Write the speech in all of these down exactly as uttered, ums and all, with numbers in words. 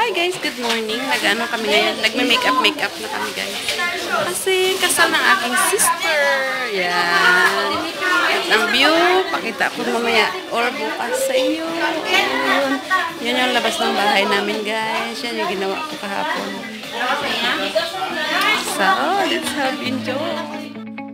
Hi guys, good morning. Nag-ano kami ngayon? Nagme-makeup makeup na kami guys. Kasi kasal ng aking sister. Yan. At ang view, pakita ko mamaya or bukas sa inyo. Yun. Yun yung labas ng bahay namin guys. Yan yung ginawa ko kahapon. So, let's have enjoy.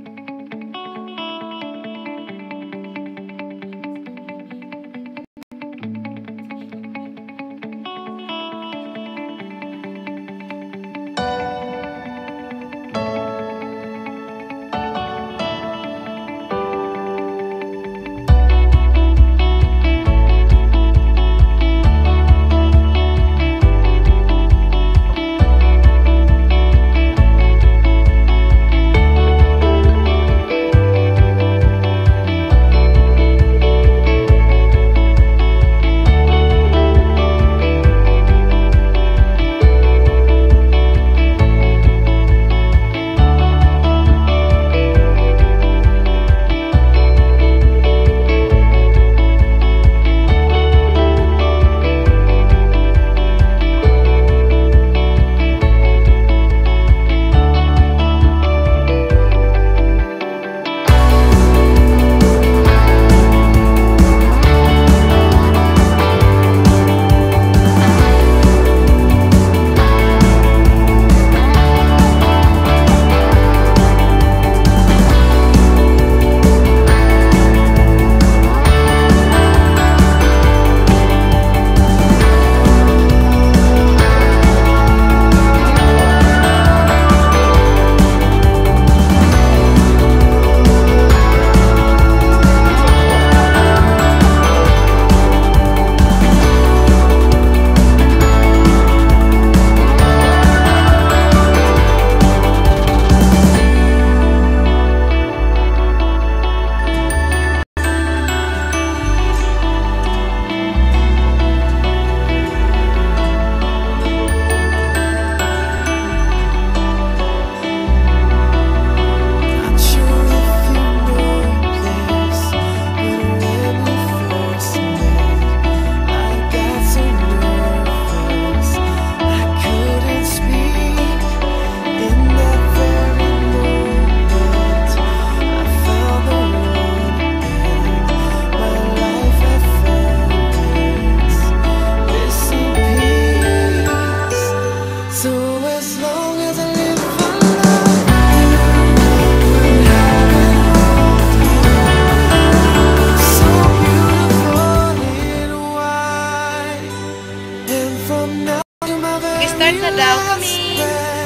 Start na daw kami.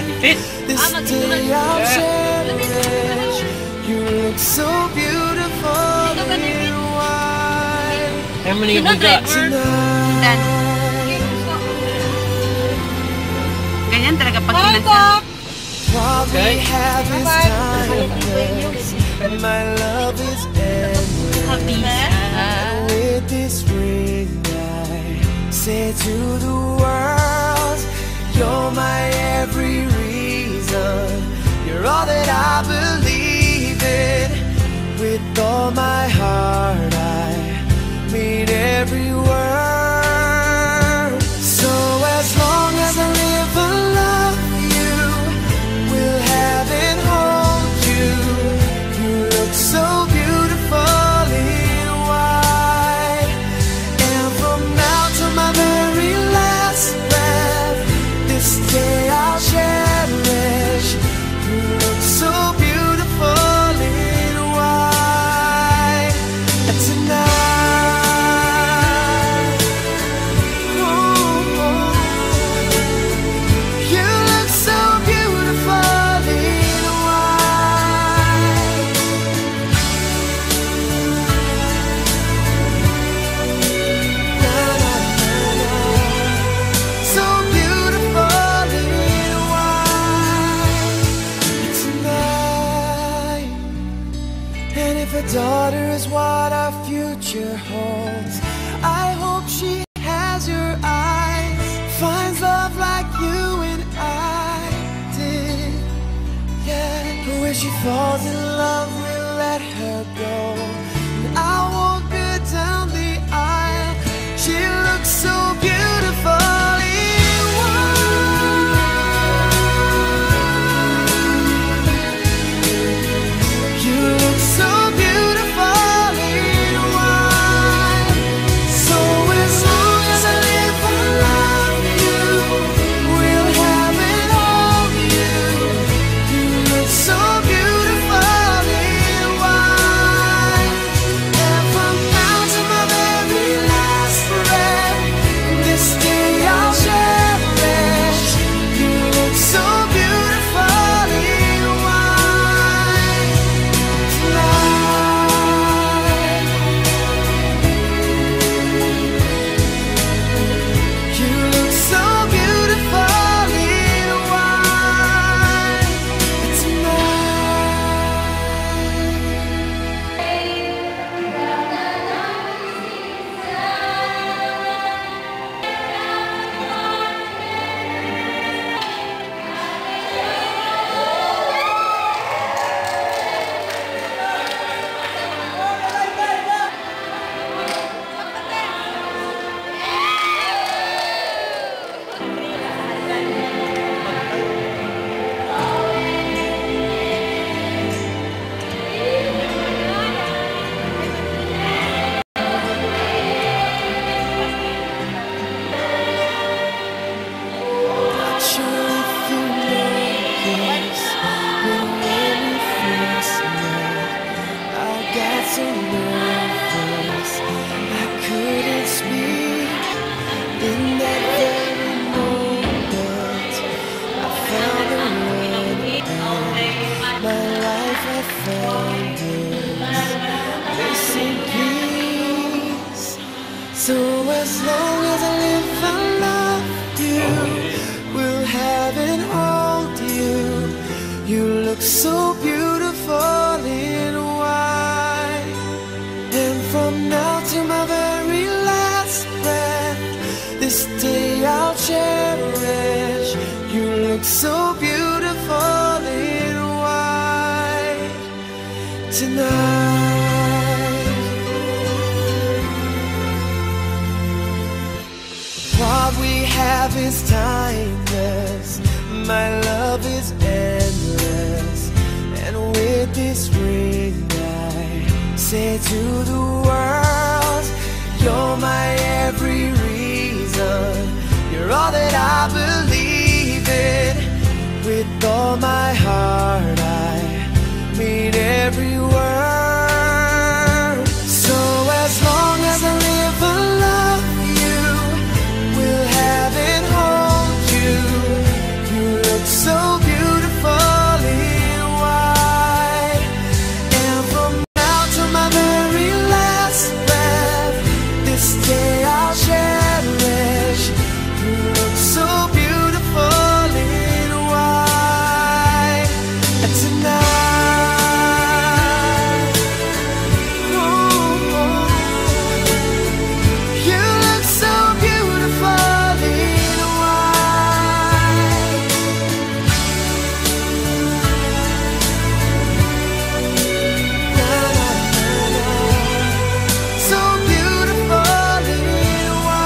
Ah, mag-isulat. You look so beautiful in white. How many have we got? Dan. Ganyan talaga pag kinasal. Okay. My love is endless. With this ring I say to the world, you're my every reason. You're all that I believe in. With all my heart I mean every word. So as long as I live I love you, will have and hold you. You look so beautiful in white. And from now to my very last breath, this day I'll cherish. You look so beautiful in white. And tonight, ooh, you look so beautiful in white. Na, na, na, na. So beautiful in white tonight. And if a daughter is what our future holds, I hope she has your eyes, finds love like you and I did. Yeah, but when she falls in love, we'll let her go. And I won't go down the aisle. She looks so beautiful in that very moment I found the one, and my life I found is missing peace. So as long as I live, I love you, will have and hold you. You look so beautiful in white, and from now to my very last breath, this day I'll cherish. You look so beautiful in white tonight. What we have is timeless, my love is endless, and with this ring I say to the world, you're my every reason, you're all that I believe in. With all my heart I mean every word. So as long as I live, I love you, will have and hold you. You look so beautiful in white, and from now to my very last breath, this day I'll cherish. You look so beautiful in white tonight. Ooh, you look so beautiful in white. Na, na, na, na. So beautiful in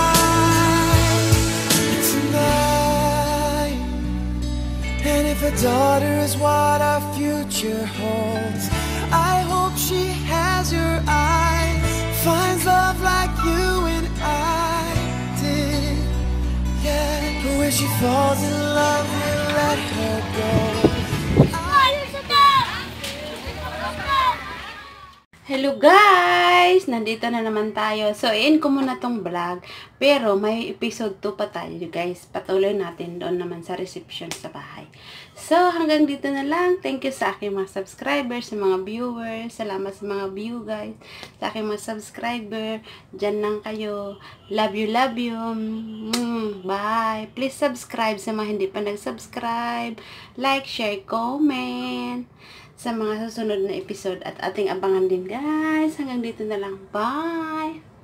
white tonight. And if a daughter is what our future holds, I hope she has your eyes, finds love like you and I did. Yeah, but when she falls in love, we'll let her go. Hello guys! Nandito na naman tayo. So, in ko muna tong vlog. Pero, may episode two pa tayo guys. Patuloy natin doon naman sa reception sa bahay. So, hanggang dito na lang. Thank you sa aking mga subscribers, sa mga viewers. Salamat sa mga view guys. Sa aking mga subscriber. Diyan lang kayo. Love you, love you. Mm, bye! Please subscribe sa mga hindi pa nag-subscribe. Like, share, comment sa mga susunod na episode at ating abangan din guys. Hanggang dito na lang. Bye!